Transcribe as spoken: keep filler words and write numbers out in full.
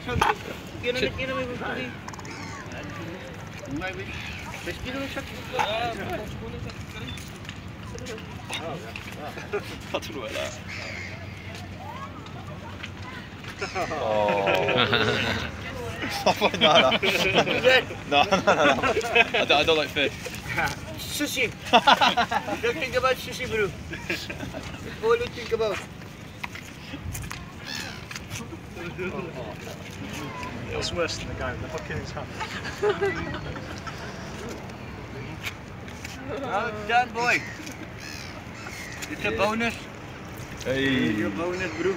Wat doen we daar? Oh. no, no. No, no, no, no. I don't, I don't like fish. Sushi. Don't think about sushi, bro. All you think about. It was worse than the guy with the hook in his hand. Well done, boy. It's a bonus. Hey. Your bonus, bro.